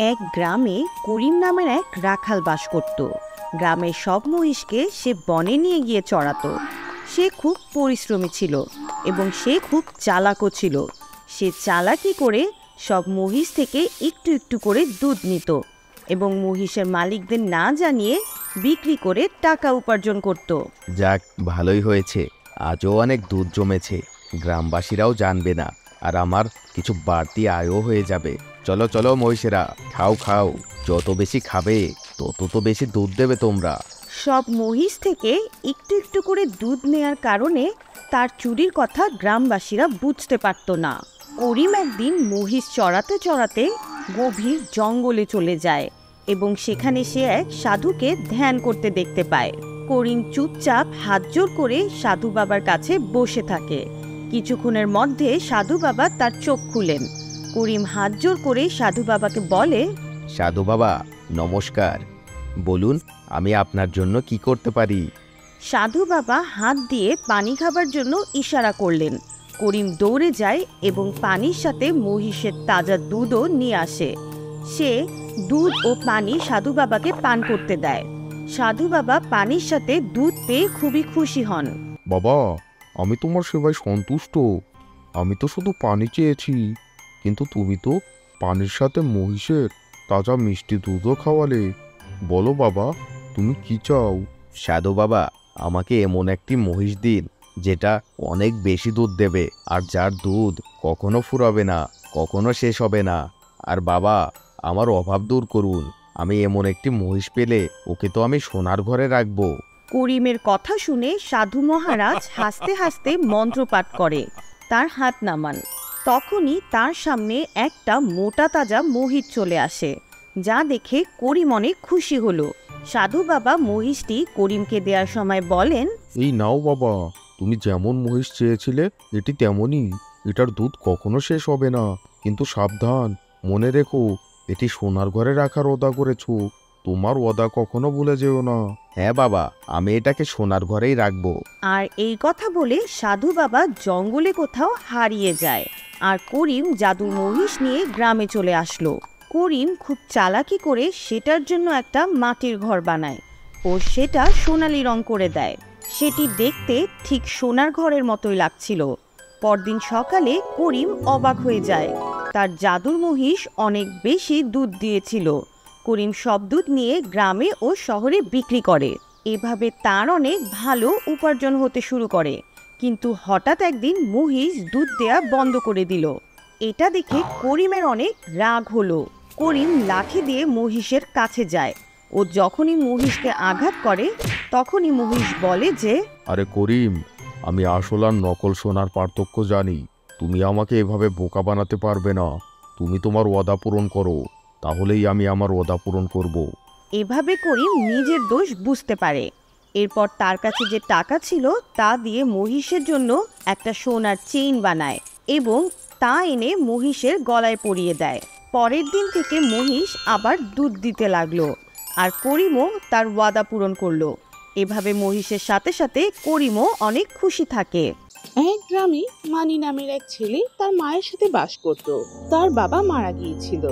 এক গ্রামে করিম নামের এক রাখাল বাস করত। গ্রামের সব মহিষকে সে বনে নিয়ে গিয়ে চড়াতো। সে খুব পরিশ্রমী ছিল এবং সে খুব চালাকও ছিল। সে চালাকি করে সব মহিষ থেকে একটু একটু করে দুধ নিত এবং মহিষের মালিকদের না জানিয়ে বিক্রি করে টাকা উপার্জন করত। যাক, ভালোই হয়েছে, আজও অনেক দুধ জমেছে, গ্রামবাসীরাও জানবে না, আর আমার কিছু বাড়তি আয়ও হয়ে যাবে। চলো চলো মহিষেরা, খাও খাও, যত বেশি খাবে তত তো বেশি দুধ দেবে তোমরা। সব মহিষ থেকে একটু একটু করে দুধ নেয়ার কারণে তার চুরির কথা গ্রামবাসীরা বুঝতে পারত না। করিম একদিন মহিষ চড়াতে চড়াতে গভীর জঙ্গলে চলে যায় এবং সেখানে সে এক সাধুকে ধ্যান করতে দেখতে পায়। করিম চুপচাপ হাত জোর করে সাধু বাবার কাছে বসে থাকে। কিছুক্ষণের মধ্যে সাধু বাবা তার চোখ খুলেন। করিম হাত জোর করে সাধু বাবাকে বলে, সাধু বাবা নমস্কার, বলুন আমি আপনার জন্য কি করতে পারি? সাধু বাবা হাত দিয়ে পানি খাবার জন্য ইশারা করলেন। করিম দৌড়ে যায় এবং পানির সাথে মহিষের তাজা দুধও নিয়ে আসে। সে দুধ ও পানি সাধু বাবাকে পান করতে দেয়। সাধু বাবা পানির সাথে দুধ পেয়ে খুবই খুশি হন। বাবা, আমি তোমার সেবায় সন্তুষ্ট। আমি তো শুধু পানি চেয়েছি, কিন্তু তুমি তো পানির সাথে মহিষের তাজা মিষ্টি দুধও খাওয়ালে। বলো বাবা, তুমি কি চাও? সাধু বাবা, আমাকে এমন একটি মহিষ দিন যেটা অনেক বেশি দুধ দেবে আর যার দুধ কখনো ফুরাবে না, কখনো শেষ হবে না। আর বাবা, আমার অভাব দূর করুন। আমি এমন একটি মহিষ পেলে ওকে তো আমি সোনার ঘরে রাখবো। করিমের কথা শুনে সাধু মহারাজ হাসতে হাসতে মন্ত্রপাঠ করে তার হাত নামান। তখনই তার সামনে একটা মোটা তাজা মহিষ চলে আসে, যা দেখে করিম অনেক খুশি হলো। সাধু বাবা মহিষটি করিমকে দেওয়ার সময় বলেন, এই নাও বাবা, তুমি যেমন মহিষ চেয়েছিলে এটি তেমনই। এটার দুধ কখনো শেষ হবে না, কিন্তু সাবধান, মনে রেখো এটি সোনার ঘরে রাখার ওয়াদা করেছো। তোমার ওয়াদা কখনো ভুলে যেও না। হ্যাঁ বাবা, আমি এটাকে সোনার ঘরেই রাখবো। আর এই কথা বলে সাধু বাবা জঙ্গলে কোথাও হারিয়ে যায়। আর করিম জাদু মহিষ নিয়ে গ্রামে চলে আসলো। করিম খুব চালাকি করে সেটার জন্য একটা মাটির ঘর বানায় ও সেটা সোনালি রং করে দেয়। সেটি দেখতে ঠিক সোনার ঘরের মতোই লাগছিল। পরদিন সকালে করিম অবাক হয়ে যায়, তার জাদুর মহিষ অনেক বেশি দুধ দিয়েছিল। করিম সব দুধ নিয়ে গ্রামে ও শহরে বিক্রি করে। এভাবে তার অনেক ভালো উপার্জন হতে শুরু করে। কিন্তু হঠাৎ একদিন মহিষ দুধ দেয়া বন্ধ করে দিল। এটা দেখে করিমের অনেক রাগ হলো। করিম লাঠি দিয়ে মহিষের কাছে যায় ও যখনই মহিষকে আঘাত করে তখনই মহিষ বলে যে, আরে করিম, আমি আসল আর নকল সোনার পার্থক্য জানি। তুমি আমাকে এভাবে বোকা বানাতে পারবে না। তুমি তোমার ওয়াদা পূরণ করো, তাহলেই আমি আমার ওয়াদা পূরণ করব। এভাবে করিম নিজের দোষ বুঝতে পারে। এরপর তার কাছে যে টাকা ছিল তা দিয়ে মহিষের জন্য একটা সোনার চেইন বানায় এবং তা এনে মহিষের গলায় পরিয়ে দেয়। পরের দিন থেকে মহিষ আবার দুধ দিতে লাগলো আর করিমও তার ওয়াদা পূরণ করলো। এভাবে মহিষের সাথে সাথে করিমও অনেক খুশি থাকে। এক গ্রামে মানি নামের এক ছেলে তার মায়ের সাথে বাস করত। তার বাবা মারা গিয়েছিল।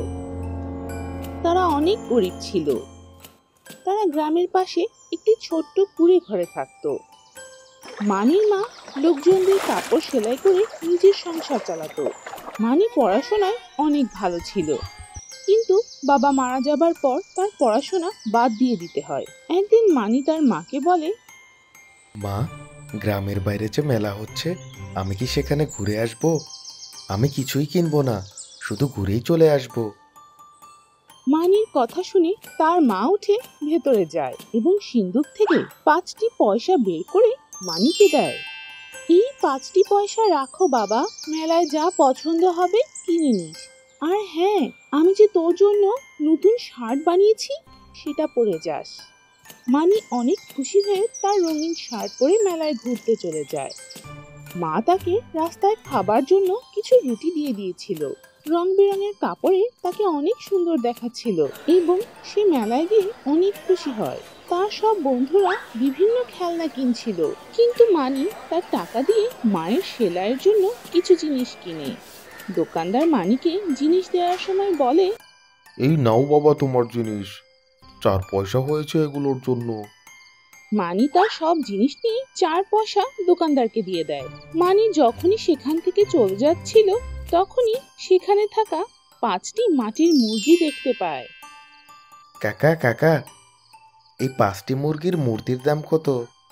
তারা অনেক গরিব ছিল। তারা গ্রামের পাশে একটি ছোট্ট কুঁড়ে ঘরে থাকত। মানির মা লোকজনদের কাপড় সেলাই করে নিজের সংসার চালাতো। মানি পড়াশোনায় অনেক ভালো ছিল, কিন্তু বাবা মারা যাবার পর তার পড়াশোনা বাদ দিয়ে দিতে হয়। একদিন মানি তার মাকে বলে, মা, গ্রামের বাইরে যে মেলা হচ্ছে, আমি কি সেখানে ঘুরে আসব? আমি কিছুই কিনবো না, শুধু ঘুরেই চলে আসব। মানির কথা শুনে তার মা উঠে ভেতরে যায় এবং সিন্দুক থেকে 5টি পয়সা বের করে মানিকে দেয়। এই 5টি পয়সা রাখো বাবা, মেলায় যা পছন্দ হবে কিনে নিস। আর হ্যাঁ, আমি যে তোর জন্য নতুন শার্ট বানিয়েছি সেটা পরে যাস। মানি অনেক খুশি হয়ে তার রঙিন শার্ট পরে মেলায় ঘুরতে চলে যায়। মা তাকে রাস্তায় খাবার জন্য কিছু রুটি দিয়ে দিয়েছিল। রং বেরঙের কাপড়ে তাকে অনেক সুন্দর দেখাচ্ছিল এবং সে মেলায় গিয়ে অনেক খুশি হয়। তার সব বন্ধুরা বিভিন্ন খেলনা কিনছিল, কিন্তু মানি তার টাকা দিয়ে মায়ের সেলাইয়ের জন্য কিছু জিনিস কিনে। দোকানদার মানিকে জিনিস দেওয়ার সময় বলে, এই নাও বাবা তোমার জিনিস, 4 পয়সা হয়েছে এগুলোর জন্য। মানি তার সব জিনিস নিয়ে 4 পয়সা দোকানদারকে দিয়ে দেয়। মানি যখনই সেখান থেকে চলে যাচ্ছিল তখনই সেখানে থাকা 5টি মাটির মুরগি দেখতে পায়। কাকা কাকা, এই 5টি মুরগির মূর্তির দাম কত?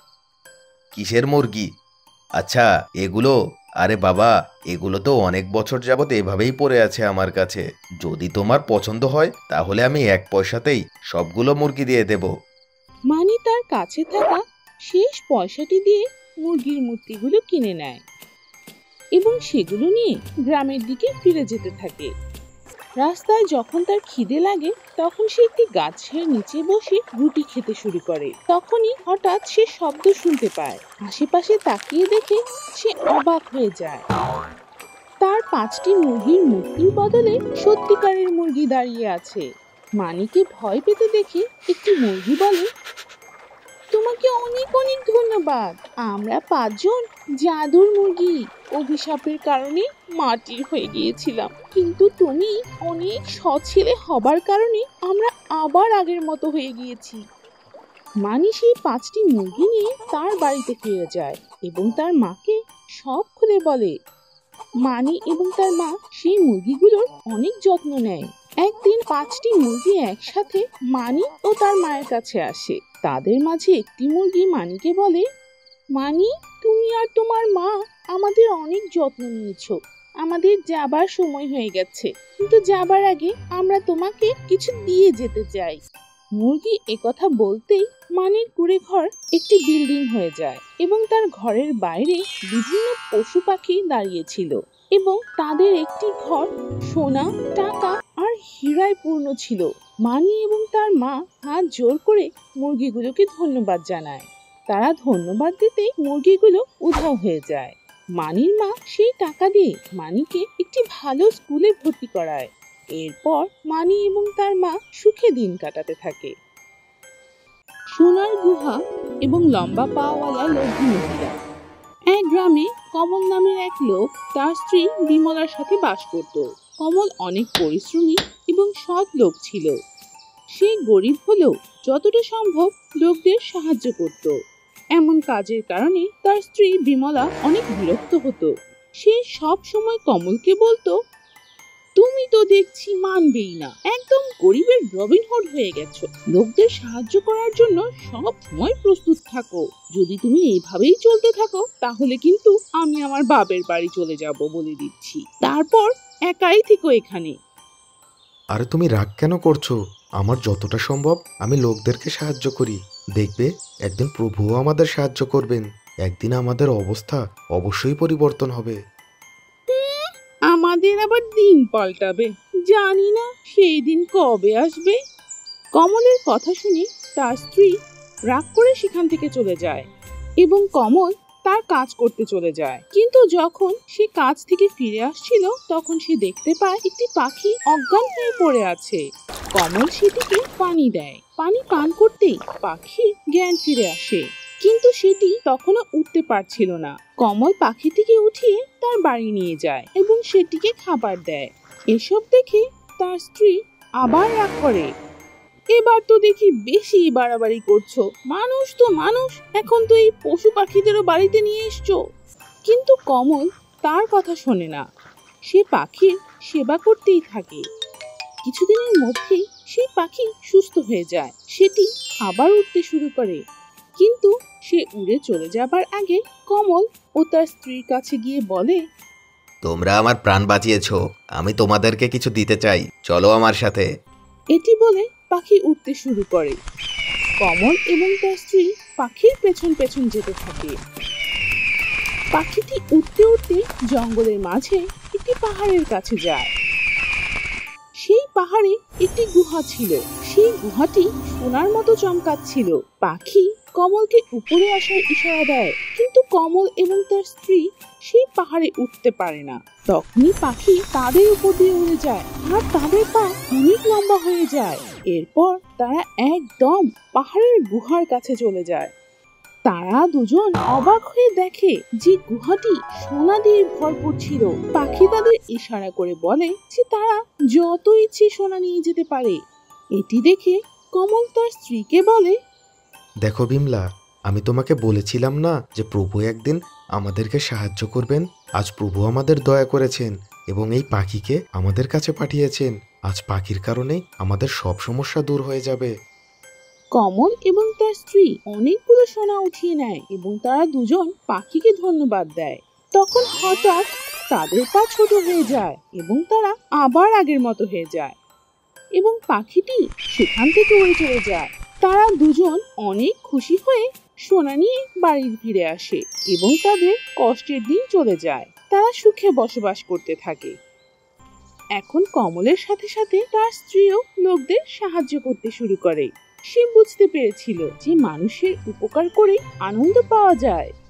কিসের মুরগি? আচ্ছা এগুলো, আরে বাবা এগুলো তো অনেক বছর যাবত এভাবেই পড়ে আছে আমার কাছে। যদি তোমার পছন্দ হয় তাহলে আমি 1 পয়সাতেই সবগুলো মুরগি দিয়ে দেব। মানি তার কাছে থাকা শেষ পয়সাটি দিয়ে মুরগির মূর্তিগুলো কিনে নেয় এবং সেগুলো নিয়ে গ্রামের দিকে ফিরে যেতে থাকে। রাস্তায় যখন তার খিদে লাগে তখন সে একটি গাছের নিচে বসে রুটি খেতে শুরু করে। তখনই হঠাৎ সে শব্দ শুনতে পায়। আশেপাশে তাকিয়ে দেখে সে অবাক হয়ে যায়। তার 5টি মুরগির মূর্তির বদলে সত্যিকারের মুরগি দাঁড়িয়ে আছে। মানিকে ভয় পেতে দেখে একটি মুরগি বলে, তোমাকে অনেক অনেক ধন্যবাদ। আমরা 5 জন জাদুর মুরগি অভিশাপের কারণে মাটির হয়ে গিয়েছিলাম, কিন্তু তুমি অনেক সৎ হবার কারণে আমরা আবার আগের মতো হয়ে গিয়েছি। মানি সেই 5টি মুরগি নিয়ে তার বাড়িতে ফিরে যায় এবং তার মাকে সব খুলে বলে। মানি এবং তার মা সেই মুরগিগুলোর অনেক যত্ন নেয়। একদিন 5টি মুরগি একসাথে মানি ও তার মায়ের কাছে আসে। তাদের মাঝে একটি মুরগি মানিকে বলে, মানি, তুমি আর তোমার মা আমাদের অনেক যত্ন নিয়েছো। আমাদের যাবার সময় হয়ে গেছে, কিন্তু যাবার আগে আমরা তোমাকে কিছু দিয়ে যেতে চাই। মুরগি একথা বলতেই মানির কুঁড়ে ঘর একটি বিল্ডিং হয়ে যায় এবং তার ঘরের বাইরে বিভিন্ন পশু পাখি দাঁড়িয়েছিল এবং তাদের একটি ঘর সোনা, টাকা আর হীরায় পূর্ণ ছিল। মানি এবং তার মা হাত জোর করে মুরগিগুলোকে ধন্যবাদ জানায়। তারা ধন্যবাদ দিতে মুরগিগুলো উধাও হয়ে যায়। মানির মা সেই টাকা দিয়ে মানিকে একটি ভালো স্কুলে ভর্তি করায়। এরপর মানি এবং তার মা সুখে দিন কাটাতে থাকে। সোনার গুহা এবং লম্বা পাওয়ালা লোভী মহিলা। এক গ্রামে কমল নামের এক লোক তার স্ত্রী বিমলার সাথে বাস করত। কমল অনেক পরিশ্রমী এবং সৎ লোক ছিল। সে গরিব হলেও যতটা সম্ভব লোকদের সাহায্য করত। এমন কাজের কারণে তার স্ত্রী বিমলা অনেক বিরক্ত হতো। সে সব সময় কমলকে বলতো, তুমি তো দেখছি মানবেই না, একদম গরিবের রবিনহুড হয়ে গেছো। লোকদের সাহায্য করার জন্য সব সময় প্রস্তুত থাকো। যদি তুমি এইভাবেই চলতে থাকো তাহলে কিন্তু আমি আমার বাপের বাড়ি চলে যাব বলে দিচ্ছি। তারপর একাই থেকো এখানে। আরে তুমি রাগ কেন করছো? আমার যতটা সম্ভব আমি লোকদেরকে সাহায্য করি। দেখবে একদিন প্রভুও আমাদের সাহায্য করবেন। একদিন আমাদের অবস্থা অবশ্যই পরিবর্তন হবে। আমাদের আবার দিন পাল্টাবে, জানি না সেই দিন কবে আসবে। কমলের কথা শুনে তার স্ত্রী রাগ করে সেখান থেকে চলে যায় এবং কমল তার কাজ করতে চলে যায়। কিন্তু যখন সে কাজ থেকে ফিরে আসছিল তখন সে দেখতে পায় একটি পাখি অজ্ঞান হয়ে পড়ে আছে। কমল সেটিকে পানি দেয়। পানি পান করতেই পাখির জ্ঞান ফিরে আসে, কিন্তু সেটি তখনও উঠতে পারছিল না। কমল পাখিটিকে উঠিয়ে তার বাড়ি নিয়ে যায় এবং সেটিকে খাবার দেয়। এসব দেখে তার স্ত্রী আবার রাগ করে, এবার তো দেখি বেশি বাড়াবাড়ি করছো। মানুষ তো মানুষ, এখন তো এই পশু পাখিদেরও বাড়িতে নিয়ে এসছো। কিন্তু কমল তার কথা শোনে না। সে পাখির সেবা করতেই থাকে। কিছুদিনের মধ্যেই সেই পাখি সুস্থ হয়ে যায়। সেটি আবার উঠতে শুরু করে, কিন্তু সে উড়ে চলে যাবার আগে কমল ও তার স্ত্রীর কাছে গিয়ে বলে, তোমরা আমার প্রাণ বাঁচিয়েছো, আমি তোমাদেরকে কিছু দিতে চাই, চলো আমার সাথে। এটি বলে পাখি উঠতে শুরু করে। কমল এবং তার স্ত্রী পাখির পেছন পেছন যেতে থাকে। পাখিটি উঠতে উঠতে জঙ্গলের মাঝে একটি পাহাড়ের কাছে যায়। সেই পাহাড়ে একটি গুহা ছিল। সেই গুহাটি সোনার মতো চমকাচ্ছিল। পাখি কমলকে উপরে আসার ইশারা দেয়, কিন্তু কমল এবং তার স্ত্রী সেই পাহাড়ে উঠতে পারে না। তখনই পাখি তাদের উপর দিয়ে উড়ে যায় আর তাদের পা অনেক লম্বা হয়ে যায়। এরপর তারা একদম পাহাড়ের গুহার কাছে চলে যায়। তারা দুজন অবাক হয়ে দেখে যে গুহাটি সোনা দিয়ে ভরপুর ছিল। পাখি তাদের ইশারা করে বলে যে তারা যত ইচ্ছে সোনা নিয়ে যেতে পারে। এটি দেখে কমল তার স্ত্রীকে বলে, দেখো বিমলা, আমি তোমাকে বলেছিলাম না যে প্রভু একদিন আমাদেরকে সাহায্য করবেন। আজ প্রভু আমাদের দয়া করেছেন এবং এই পাখিকে আমাদের কাছে পাঠিয়েছেন। আজ পাখির কারণে আমাদের সব সমস্যা দূর হয়ে যাবে। কমল এবং তার স্ত্রী অনেকগুলো সোনা উঠিয়ে নেয় এবং তারা দুজন পাখিকে ধন্যবাদ দেয়। তখন হঠাৎ তাদের পা ছোট হয়ে যায় এবং তারা আবার আগের মতো হয়ে যায় এবং পাখিটি সেখান থেকে উড়ে চলে যায়। তারা দুজন অনেক খুশি হয়ে সোনা নিয়ে বাড়ি ফিরে আসে এবং তাদের কষ্টের দিন চলে যায়। তারা সুখে বসবাস করতে থাকে। এখন কমলের সাথে সাথে তার স্ত্রীও লোকদের সাহায্য করতে শুরু করে। সে বুঝতে পেরেছিল যে মানুষের উপকার করে আনন্দ পাওয়া যায়।